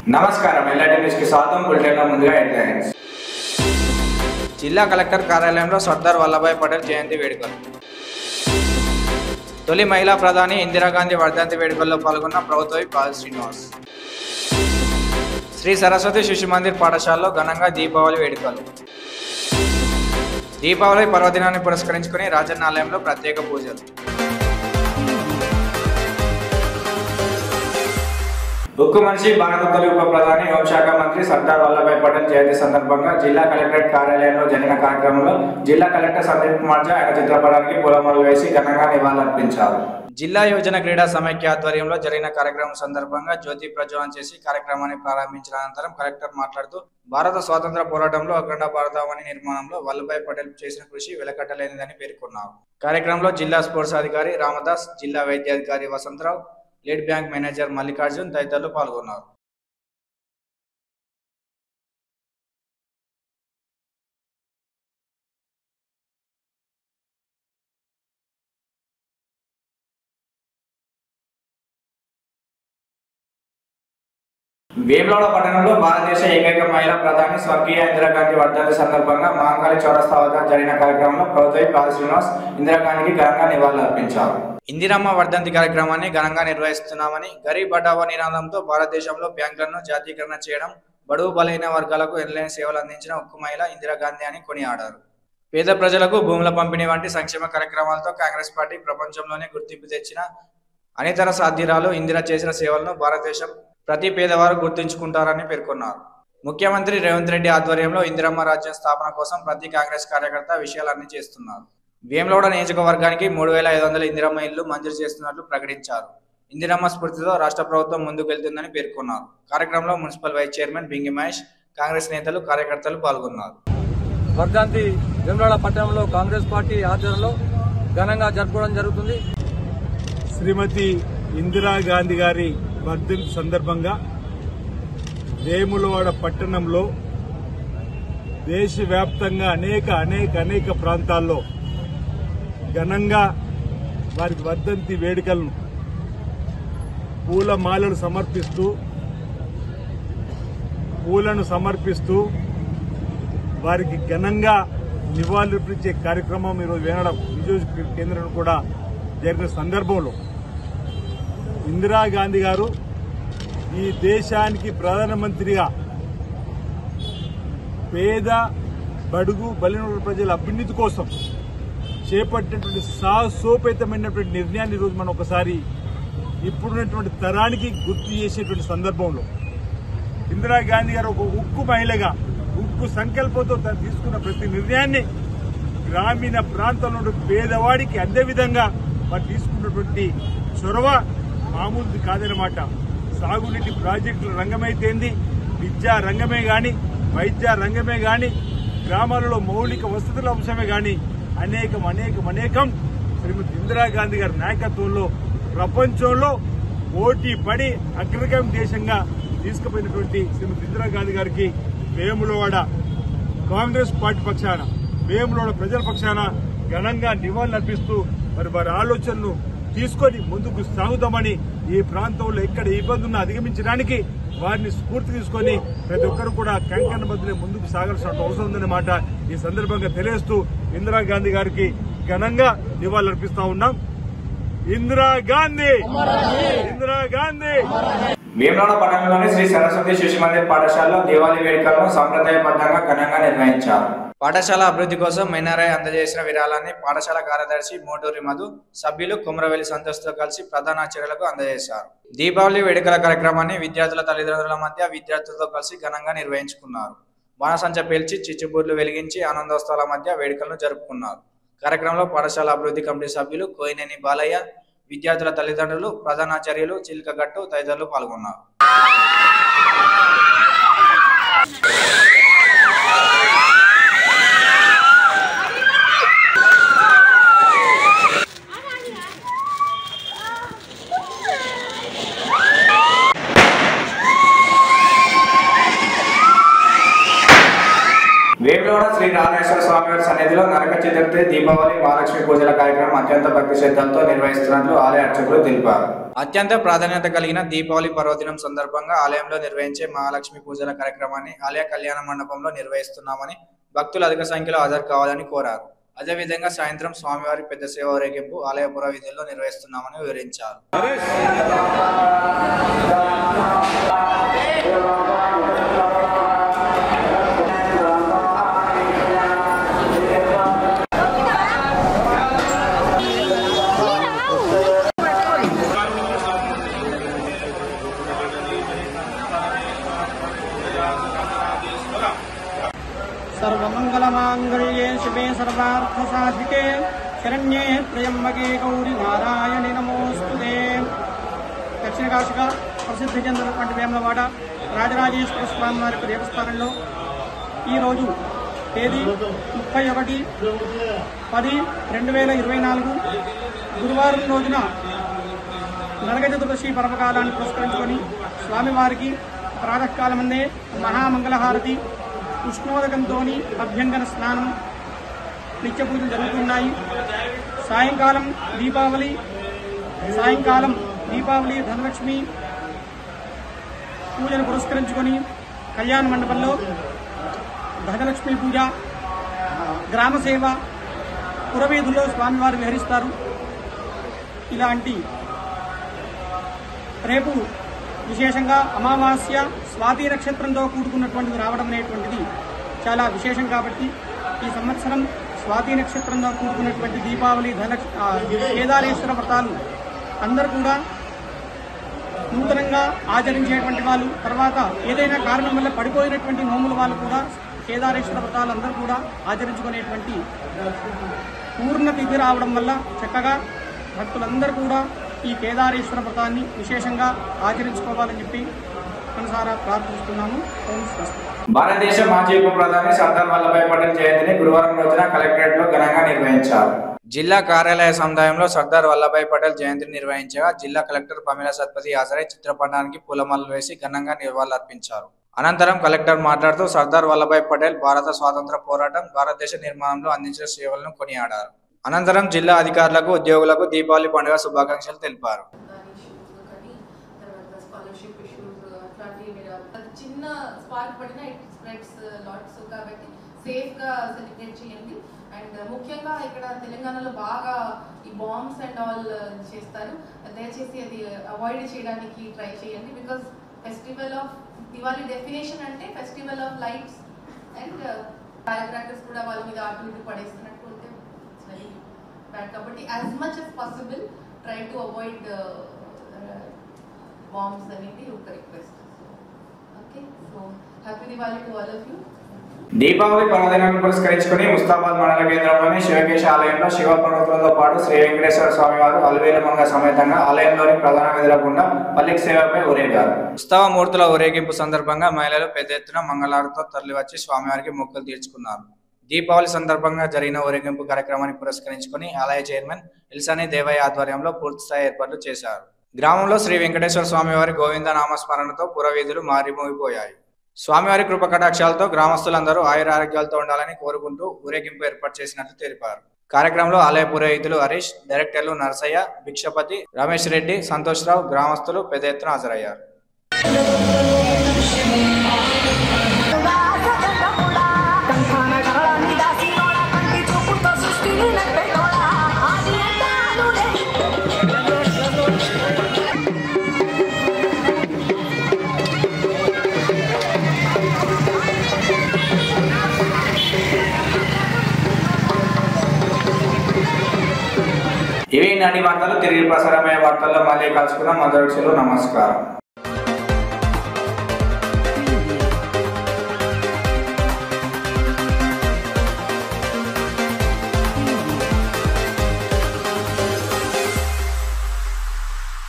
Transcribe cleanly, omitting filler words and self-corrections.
నమస్కారం LRT news కి స్వాగతం. బులెటిన్ లో ముందుగా హెడ్లైన్స్. జిల్లా కలెక్టర్ కార్యాలయంలో సర్దార్ వల్లభాయ్ పటేల్ జయంతి వేడుకలు. తొలి మహిళా ప్రధాని ఇందిరాగాంధీ వర్ధంతి వేడుకల్లో పాల్గొన్న ప్రభుత్వ పాల్ శ్రీనివాస్. శ్రీ సరస్వతి శిశు మందిర్ పాఠశాలలో ఘనంగా దీపావళి వేడుకలు. దీపావళి పర్వదినాన్ని పురస్కరించుకుని రాజన్న ఆలయంలో ప్రత్యేక పూజలు. ఉక్కు మనిషి భారత తొలి ఉప ప్రధాని హోంశాఖ మంత్రి సర్దార్ వల్లభాయ్ పటేల్ జయంతి సందర్భంగా జిల్లా కలెక్టరేట్ కార్యాలయంలో జరిగిన కార్యక్రమంలో జిల్లా కలెక్టర్ సందీప్ కుమార్ ఝా ఆయన చిత్రపటానికి పూలమాలలు వేసి ఘనంగా నివాళులర్పించారు. జిల్లా యువజన క్రీడా సమైక్య ఆధ్వర్యంలో జరిగిన కార్యక్రమం సందర్భంగా జ్యోతి ప్రజ్వలన చేసి కార్యక్రమాన్ని ప్రారంభించిన అనంతరం కలెక్టర్ మాట్లాడుతూ భారత స్వాతంత్ర పోరాటంలో అఖండ భారతావని నిర్మాణంలో వల్లభాయ్ పటేల్ చేసిన కృషి వెలకట్టలేనిదని పేర్కొన్నారు. కార్యక్రమంలో జిల్లా స్పోర్ట్స్ అధికారి రామదాస్, జిల్లా వైద్యాధికారి Vasantharao, lead bank manager Mallikarjun తదితరులు పాల్గొన్నారు. వేములవాడ పట్టణంలో భారతదేశ ఏకైక మహిళా ప్రధాని స్వర్గీయ ఇందిరాగాంధీ వర్ధంతి సందర్భంగా మహంకాళి చౌరస్తా వద్ద జరిగిన కార్యక్రమంలో ప్రభుత్వ పాల్ శ్రీనివాస్ ఇందిరాగాంధీకి ఘనంగా నివాళులర్పించారు. ఇందిరమ్మ వర్ధంతి కార్యక్రమాన్ని ఘనంగా నిర్వహిస్తున్నామని, గరీబ్ బటావో నినాదంతో భారతదేశంలో బ్యాంకులను జాతీకరణ చేయడం, బడుగు బలైన వర్గాలకు ఎనలేని సేవలు అందించిన ఉక్కు మహిళ ఇందిరాగాంధీ అని కొనియాడారు. పేద ప్రజలకు భూముల పంపిణీ వంటి సంక్షేమ కార్యక్రమాలతో కాంగ్రెస్ పార్టీ ప్రపంచంలోనే గుర్తింపు తెచ్చిన అనితర సాధ్యురాలు ఇందిర చేసిన సేవలను భారతదేశం ప్రతి పేదవారు గుర్తుంచుకుంటారని పేర్కొన్నారు. ముఖ్యమంత్రి రేవంత్ రెడ్డి ఆధ్వర్యంలో ఇందిరమ్మ రాజ్యం స్థాపన కోసం ప్రతి కాంగ్రెస్ కార్యకర్త విషయాలన్నీ చేస్తున్నారు. వేములవాడ నియోజకవర్గానికి 3500 ఇందిరమ్మ ఇళ్లు మంజూరు చేస్తున్నట్లు ప్రకటించారు. ఇందిరమ్మ స్ఫూర్తితో రాష్ట్ర ప్రభుత్వం ముందుకెళ్తుందని పేర్కొన్నారు. కార్యక్రమంలో municipal vice chairman Bingi Mahesh, Congress నేతలు, కార్యకర్తలు పాల్గొన్నారు. వర్ధంతి వేములవాడ పట్టణంలో కాంగ్రెస్ పార్టీ ఆధ్వర్యంలో ఘనంగా జరుపుకోవడం జరుగుతుంది. శ్రీమతి ఇందిరాగాంధీ గారి వర్ధంతి సందర్భంగా వేములవాడ పట్టణంలో దేశవ్యాప్తంగా అనేక ప్రాంతాల్లో ఘనంగా వారి వర్ధంతి వేడుకలను పూలను సమర్పిస్తూ వారికి ఘనంగా నివాళులర్పించే కార్యక్రమం ఈరోజు వేనడం నియోజక కేంద్రంలో కూడా జరిగిన సందర్భంలో ఇందిరాగాంధీ గారు ఈ దేశానికి ప్రధానమంత్రిగా పేద బడుగు బలైన ప్రజల అభ్యున్నతి కోసం చేపట్టినటువంటి సాహసోపేతమైనటువంటి నిర్ణయాన్ని ఈరోజు మనం ఒకసారి ఇప్పుడున్నటువంటి తరానికి గుర్తు చేసేటువంటి సందర్భంలో ఇందిరాగాంధీ గారు ఒక ఉక్కు మహిళగా ఉక్కు సంకల్పంతో తను తీసుకున్న ప్రతి నిర్ణయాన్ని గ్రామీణ ప్రాంతంలో పేదవాడికి అందే విధంగా వారు తీసుకున్నటువంటి చొరవ మామూలుది కాదనమాట. సాగునీటి ప్రాజెక్టుల రంగమైతేంది, విద్యా రంగమే గాని, వైద్య రంగమే గాని, గ్రామాలలో మౌలిక వసతుల అంశమే గాని అనేకం శ్రీమతి ఇందిరాగాంధీ గారి నాయకత్వంలో ప్రపంచంలో పోటీ పడి అగ్రగామి దేశంగా తీసుకుపోయినటువంటి శ్రీమతి ఇందిరాగాంధీ గారికి వేములవాడ కాంగ్రెస్ పార్టీ పక్షాన, వేములవాడ ప్రజల పక్షాన ఘనంగా నివాళులర్పిస్తూ మరి వారి ఆలోచనలు తీసుకొని ముందుకు సాగుతామని, ఈ ప్రాంతంలో ఎక్కడ ఇబ్బంది ఉన్నా అధిగమించడానికి వారిని స్ఫూర్తి తీసుకొని ప్రతి ఒక్కరు కూడా కంకణ బదులే ముందుకు సాగాల్సిన అవసరం ఉందన్నమాట ఈ సందర్భంగా తెలియజేస్తూ ఇందిరాగాంధీ గారికి ఘనంగా నివాళులర్పిస్తా ఉన్నాం. ఇందిరాగాంధీ. వేములవాడ పట్టణంలోని శ్రీ సరస్వతి శిశు మందిర్ పాఠశాలలో దీపావళి వేడుకలను సంప్రదాయబద్ధంగా ఘనంగా నిర్వహించారు. పాఠశాల అభివృద్ధి కోసం మైనారాయ్ అందజేసిన విరాళాన్ని పాఠశాల కార్యదర్శి మోటూరి మధు, సభ్యులు కుమ్రవెల్లి సంతోష్తో కలిసి ప్రధానాచార్యులకు అందజేశారు. దీపావళి వేడుకల కార్యక్రమాన్ని విద్యార్థుల తల్లిదండ్రుల మధ్య విద్యార్థులతో కలిసి ఘనంగా నిర్వహించుకున్నారు. బాణసంచ పేల్చి చిచ్చుబూర్లు వెలిగించి ఆనందోత్సవాల మధ్య వేడుకలను జరుపుకున్నారు. కార్యక్రమంలో పాఠశాల అభివృద్ధి కమిటీ సభ్యులు కోయినేని బాలయ్య, విద్యార్థుల తల్లిదండ్రులు, ప్రధానాచార్యులు చిల్కగట్టు తదితరులు పాల్గొన్నారు. వేములవాడ శ్రీ రామేశ్వర స్వామి వారి సన్నిధిలో నరక చతుర్థి, దీపావళి, మహాలక్ష్మి పూజల కార్యక్రమం అత్యంత భక్తి శ్రద్ధలతో నిర్వహిస్తున్నట్లు ఆలయ అర్చకులు తెలిపారు. అత్యంత ప్రాధాన్యత కలిగిన దీపావళి పర్వదినం సందర్భంగా ఆలయంలో నిర్వహించే మహాలక్ష్మి పూజల కార్యక్రమాన్ని ఆలయ కళ్యాణ మండపంలో నిర్వహిస్తున్నామని భక్తులు అధిక సంఖ్యలో హాజరు కావాలని కోరారు. అదేవిధంగా సాయంత్రం స్వామివారి పెద్ద సేవ ఊరేగింపు ఆలయ పుర వీధుల్లో నిర్వహిస్తున్నామని వివరించారు. सर्वमंगलमांगल्ये शिवे सर्वार्थसाधिके शरण्ये त्र्यंबके गौरी नारायणि नमोस्तुते. దక్షిణ కాశిక ప్రసిద్ధి చెందినటువంటి వేములవాడ రాజరాజేశ్వర స్వామి వారి దేవస్థానంలో ఈరోజు తేదీ 31/10/2024 గురువారం రోజున నరక చతుర్దశి పర్వకాలాన్ని పురస్కరించుకొని స్వామివారికి ప్రాతకాలమందే మహామంగళహారతి, ఉష్ణోదకంతో అభ్యంగన స్నానం, నిత్య పూజలు జరుగుతున్నాయి. సాయంకాలం దీపావళి ధనలక్ష్మి పూజను పురస్కరించుకొని కళ్యాణ మండపంలో ధనలక్ష్మి పూజ, గ్రామసేవ, పురవీధుల్లో స్వామివారు విహరిస్తారు. ఇలాంటి రేపు విశేషంగా అమావాస్య స్వాతి నక్షత్రంతో కూడుకున్నటువంటిది రావడం అనేటువంటిది చాలా విశేషం. కాబట్టి ఈ సంవత్సరం స్వాతి నక్షత్రంతో కూడుకున్నటువంటి దీపావళి కేదారేశ్వర వ్రతాలు అందరూ కూడా నూతనంగా ఆచరించేటువంటి వాళ్ళు, తర్వాత ఏదైనా కారణం వల్ల పడిపోయినటువంటి నోముల వాళ్ళు కూడా కేదారేశ్వర వ్రతాలు అందరూ కూడా ఆచరించుకునేటువంటి పూర్ణ తిథి రావడం వల్ల చక్కగా భక్తులందరూ కూడా ఈ కేదారేశ్వర వ్రతాన్ని విశేషంగా ఆచరించుకోవాలని చెప్పి మనసారా ప్రార్థిస్తున్నాము. ఓం స్వస్తి. భారతదేశ మాజీ ఉప ప్రధాని సర్దార్ వల్లభాయ్ పటేల్ జయంతిని గురువారం రోజున కలెక్టరేట్ లో ఘనంగా నిర్వహించారు. జిల్లా కార్యాలయ సముదాయంలో సర్దార్ వల్లభాయ్ పటేల్ జయంతిని నిర్వహించగా జిల్లా కలెక్టర్ పమేలా సత్పతి హాజరై చిత్రపటానికి పూలమాలలు వేసి ఘనంగా నివాళులర్పించారు. అనంతరం కలెక్టర్ మాట్లాడుతూ సర్దార్ వల్లభాయ్ పటేల్ భారత స్వాతంత్ర పోరాటం, భారతదేశ నిర్మాణంలో అందించిన సేవలను కొనియాడారు. అనంతరం జిల్లా అధికారులకు, ఉద్యోగులకు దీపావళి పండుగ శుభాకాంక్షలు తెలిపారు. చిన్న స్పార్క్ పడినా ఇట్ స్ప్రెడ్స్ లాట్స్, కాబట్టి సేఫ్ గా సెలబ్రేట్ చేయండి. అండ్ ముఖ్యంగా ఇక్కడ తెలంగాణలో బాగా ఈ బాంబ్స్ అండ్ ఆల్ చేస్తారు, దయచేసి అది అవాయిడ్ చేయడానికి ట్రై చేయండి. Because festival of Diwali definition అంటే festival of lights and fire crackers కూడా వాళ్ళ మీద ఆటలు పడేస్తున్నట్టు ఉంటే వెరీ బ్యాడ్. కాబట్టి as much as possible try to avoid bombs అనేది ఒక request. Okay, so happy Diwali to all of you. Deepavali పర్వదినాన్ని పురస్కరించుకుని ముస్తాబాద్ మండల కేంద్రంలోని శివకేశ ఆలయంలో శివ పర్వతులతో పాటు శ్రీ వెంకటేశ్వర స్వామి వారు అలవేలమంగ సమేతంగా ఆలయంలోని ప్రధాన వీధుల గుండా పల్లికి సేవపై ఊరేగారు. ఉత్సవ మూర్తుల ఊరేగింపు సందర్భంగా మహిళలు పెద్ద ఎత్తున మంగళారతితో తరలివచ్చి స్వామివారికి మొక్కులు తీర్చుకున్నారు. దీపావళి సందర్భంగా జరిగిన ఊరేగింపు కార్యక్రమాన్ని పురస్కరించుకుని ఆలయ చైర్మన్ ఇల్సాని దేవయ్య ఆధ్వర్యంలో పూర్తిస్థాయి ఏర్పాట్లు చేశారు. గ్రామంలో శ్రీ వెంకటేశ్వర స్వామివారి గోవింద నామస్మరణతో పురవీధులు మారిమోగిపోయాయి. స్వామివారి కృప కటాక్షాలతో గ్రామస్తులందరూ ఆయురారోగ్యాలతో ఉండాలని కోరుకుంటూ ఊరేగింపు ఏర్పాటు చేసినట్లు తెలిపారు. కార్యక్రమంలో ఆలయ పురోహితులు హరీష్, డైరెక్టర్లు నరసయ్య, భిక్షపతి, రమేష్ రెడ్డి, సంతోష్ రావు, గ్రామస్తులు పెద్ద ఎత్తున హాజరయ్యారు. ఇవి నాటి వార్తలు. తిరిగి ప్రసారమయ్యే వార్తల్లో మళ్ళీ కలుసుకుందాం. అందరికీ నమస్కారం.